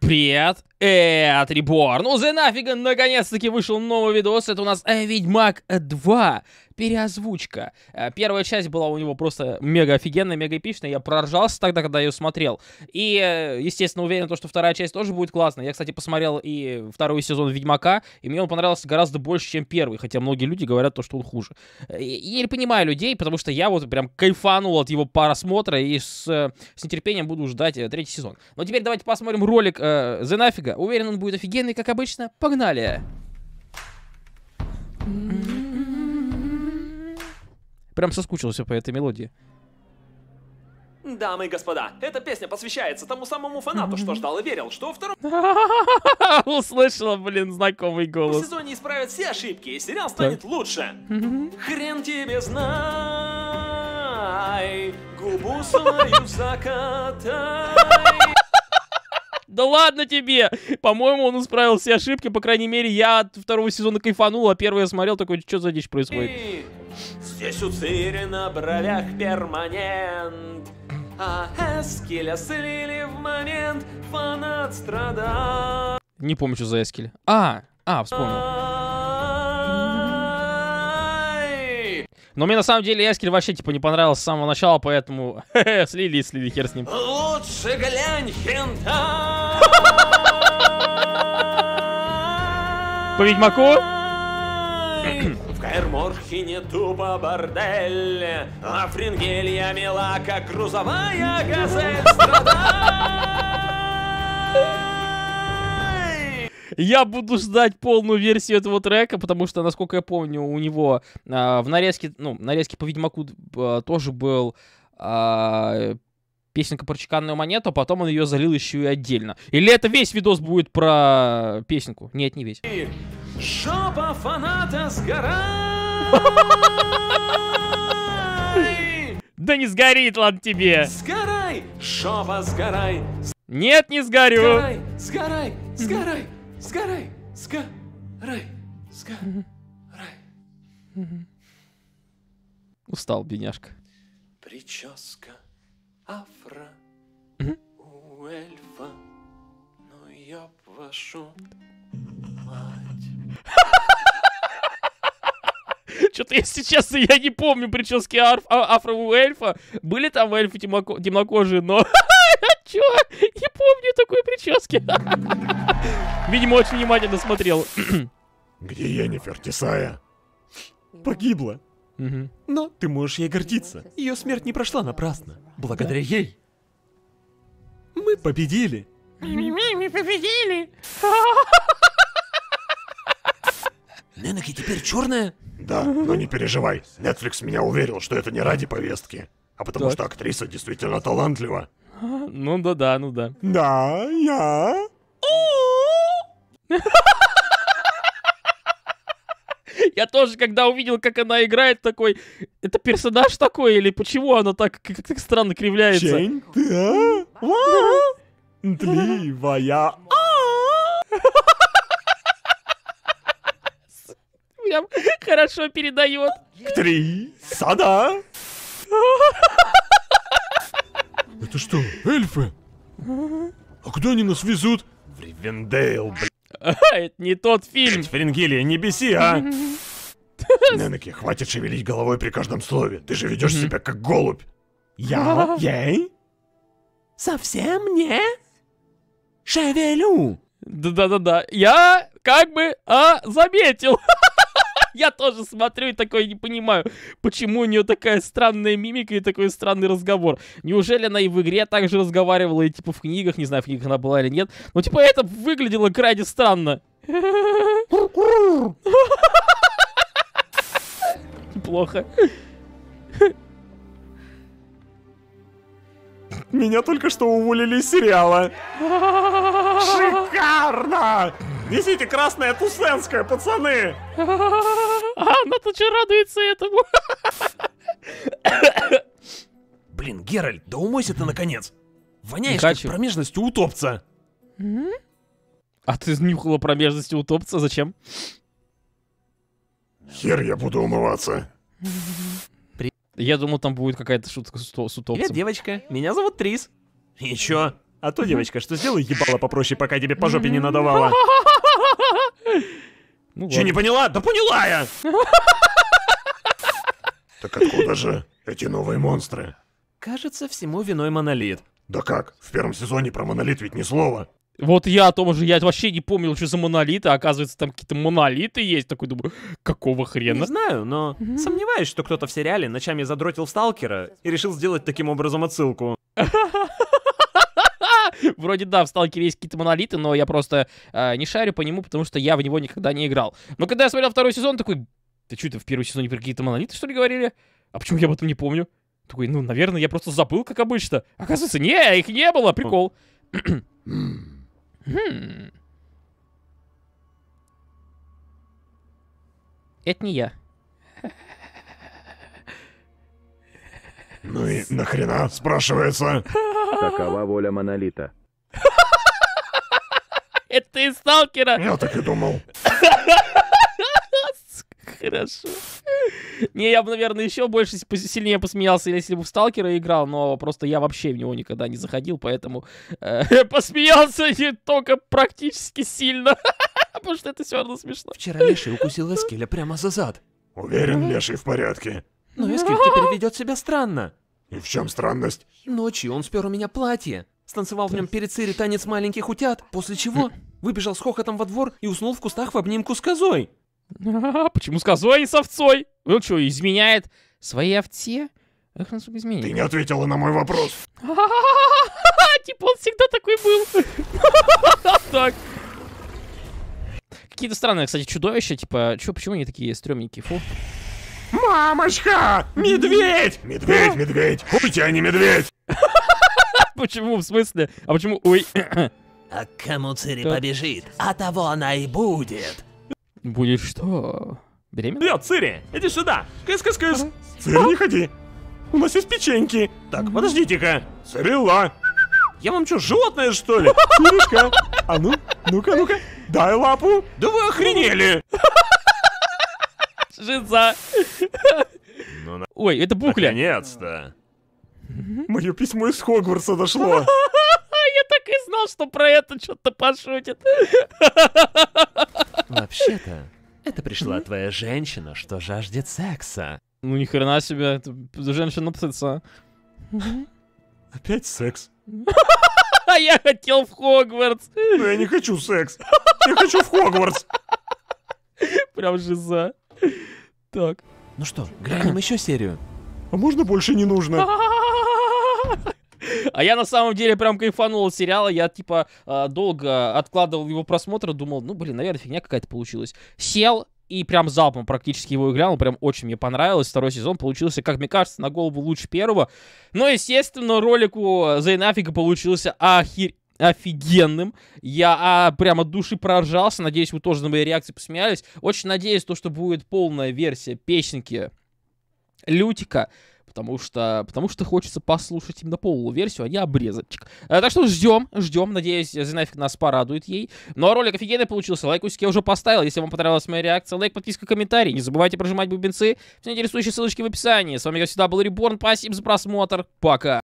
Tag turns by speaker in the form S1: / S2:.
S1: Привет, это Реборн. Ну, за нафига, наконец-таки вышел новый видос. Это у нас Ведьмак 2. Переозвучка. Первая часть была у него просто мега офигенная, мега эпичная. Я проржался тогда, когда ее смотрел. И, естественно, уверен, что вторая часть тоже будет классная. Я, кстати, посмотрел и второй сезон Ведьмака, и мне он понравился гораздо больше, чем первый. Хотя многие люди говорят, что он хуже. Я не понимаю людей, потому что я вот прям кайфанул от его просмотра и с нетерпением буду ждать третий сезон. Но теперь давайте посмотрим ролик The нафига. Уверен, он будет офигенный, как обычно. Погнали! Прям соскучился по этой мелодии.
S2: Дамы и господа, эта песня посвящается тому самому фанату, что ждал и верил, что во втором
S1: Услышала, блин, знакомый голос.
S2: сезоне исправят все ошибки, и сериал станет лучше. Хрен тебе знай, губу свою закатай.
S1: Да ладно тебе! По-моему, он исправил все ошибки, по крайней мере, я от второго сезона кайфанул, а первый я смотрел, такой, что за дичь происходит?
S2: Здесь у Цири на бровях перманент, а Эскеля слили в момент, фанат страдает.
S1: Не помню, что за Эскель. Вспомнил. Но мне на самом деле Эскель вообще типа не понравился с самого начала, поэтому слили, хер с ним.
S2: Лучше глянь, хентай!
S1: По Ведьмаку?
S2: В Каэр-Морхене тупо бордель, а Фрингелья мила, как грузовая газель, страдай!
S1: Я буду ждать полную версию этого трека, потому что, насколько я помню, у него в нарезке, нарезке по Ведьмаку тоже был песенка про чеканную монету, а потом он ее залил еще и отдельно. Или это весь видос будет про песенку? Нет, не весь.
S2: Жопа фаната сгорай!
S1: Да не сгорит, ладно тебе.
S2: Сгорай, жопа сгорай!
S1: Нет, не сгорю.
S2: Сгорай, сгорай, сгорай, сгорай, сгорай, сгорай.
S1: Устал, бедняжка.
S2: Прическа афро у эльфа, ну ёб вашу мать.
S1: Что-то, если честно, я не помню прически афро у эльфа. Были там эльфы темнокожие, но... Чё? Не помню такой прически. Видимо, очень внимательно смотрел.
S3: Где Йеннифер Тесая? Погибла. Но ты можешь ей гордиться. Ее смерть не прошла напрасно. Благодаря ей. Мы победили.
S1: Мы победили.
S3: Ненеки теперь черная? Да, но не переживай. Netflix меня уверил, что это не ради повестки, а потому что актриса действительно талантлива.
S1: Ну да.
S3: Да, я...
S1: Я тоже, когда увидел, как она играет, такой... Это персонаж такой? Или почему она так как странно кривляется?
S3: Чень, да? Тливая.
S1: Прям хорошо передает.
S3: Три сада. Это что, эльфы? А куда они нас везут? В Ривендейл, блядь.
S1: Это не тот фильм.
S3: Фрингелия, не беси, а! Ненеки, хватит шевелить головой при каждом слове. Ты же ведешь себя как голубь. Я? Ей? Совсем не? Шевелю.
S1: Да. Я как бы заметил. Я тоже смотрю и такой не понимаю, почему у нее такая странная мимика и такой странный разговор. Неужели она и в игре так же разговаривала, и типа в книгах, не знаю, в книгах она была или нет. Но типа это выглядело крайне странно. Плохо.
S3: Меня только что уволили из сериала. Шикарно! Несите красное тусенское, пацаны!
S1: Она тут же радуется этому.
S3: Блин, Геральт, да умойся ты наконец. Воняешь
S1: Не
S3: как
S1: хочу.
S3: промежность у утопца.
S1: А ты нюхала промежности утопца? Зачем?
S3: Хер я буду умываться.
S1: Я думал, там будет какая-то шутка с утопцем.
S3: Привет, девочка. Меня зовут Трис. И чё? А то, девочка, что сделай ебало попроще, пока тебе по жопе не надавала.
S1: Ну,
S3: Че, не поняла? Да поняла я!
S4: Так откуда же эти новые монстры?
S3: Кажется, всему виной Монолит.
S4: Да как? В первом сезоне про Монолит ведь ни слова.
S1: Вот я о том же, я вообще не помнил, что за монолиты, а оказывается, там какие-то монолиты есть. Такой думаю, какого
S3: Не
S1: хрена?
S3: знаю, но сомневаюсь, что кто-то в сериале ночами задротил Сталкера и решил сделать таким образом отсылку.
S1: Вроде да, в Сталкере есть какие-то монолиты, но я просто не шарю по нему, потому что я в него никогда не играл. Но когда я смотрел второй сезон, такой, ты что, это в первом сезоне про какие-то монолиты, что ли, говорили? А почему я об этом не помню? Такой, ну, наверное, я просто забыл, как обычно. Оказывается, не, их не было, прикол. Это не я.
S4: Ну и нахрена, спрашивается?
S5: Такова воля Монолита.
S1: Это ты из Сталкера?
S4: Я так и думал.
S1: Хорошо. Не, я бы, наверное, еще больше сильнее посмеялся, если бы в Сталкера играл, но просто я вообще в него никогда не заходил, поэтому посмеялся не только практически сильно, потому что это все равно смешно.
S3: Вчера Леший укусил Эскеля прямо за зад.
S4: Уверен, Леший в порядке.
S3: Но Эскель теперь ведет себя странно.
S4: И в чем странность?
S3: Ночью он спер у меня платье, станцевал в нем перед Цири танец маленьких утят, после чего выбежал с хохотом во двор и уснул в кустах в обнимку с козой.
S1: Почему с козой, а не с овцой? Он что, изменяет своей овце? Эх, насколько
S4: Ты
S1: изменяет.
S4: не ответила на мой вопрос.
S1: Типа он всегда такой был. Так. Какие-то странные, кстати, чудовища, типа, почему они такие стрёмненькие, фу.
S4: Мамочка! Медведь! Медведь, медведь! Уйти, а не медведь!
S1: Почему, в смысле? А почему, ой,
S3: А к кому Цири
S1: Так.
S3: побежит, а того она и будет.
S1: будет что? Беременна?
S3: Привет, Цири, иди сюда. Кыс-кыс-кыс.
S4: Цири, не ходи.
S3: У нас есть печеньки. Так, подождите-ка.
S4: Цирилла!
S3: Я вам что, животное, что ли?
S4: Циришка! А ну, ну-ка, дай лапу!
S3: Да вы охренели.
S1: Жиза.
S3: Ну,
S1: Ой, это букля.
S3: наконец-то.
S4: Мое письмо из Хогвартса дошло.
S1: Я так и знал, что про это что-то пошутит.
S3: Вообще-то, это пришла твоя женщина, что жаждет секса.
S1: Ну ни хрена себе, это женщина-птица.
S4: Опять секс.
S1: А я хотел в Хогвартс.
S4: Но я не хочу секс. Я хочу в Хогвартс.
S1: Прям жиза. Так.
S3: Ну что, глянем еще серию.
S4: А можно больше не нужно?
S1: А я на самом деле прям кайфанул от сериала. Я типа долго откладывал его просмотр, думал, ну блин, наверное, фигня какая-то получилась. Сел и прям залпом практически его и глянул. Прям очень мне понравилось. Второй сезон получился, как мне кажется, на голову лучше первого. Но, естественно, ролик у Зейнафига получился офигенным. Я прям от души проржался. Надеюсь, вы тоже на моей реакции посмеялись. Очень надеюсь, что будет полная версия песенки Лютика. Потому что хочется послушать именно полную версию, а не обрезочек. Так что ждем. Надеюсь, Зейнафиг нас порадует ей. Ну а ролик офигенный получился. Лайкусик я уже поставил. Если вам понравилась моя реакция, лайк, подписка, комментарий. Не забывайте прожимать бубенцы. Все интересующие ссылочки в описании. С вами, как всегда, был Реборн. Спасибо за просмотр. Пока.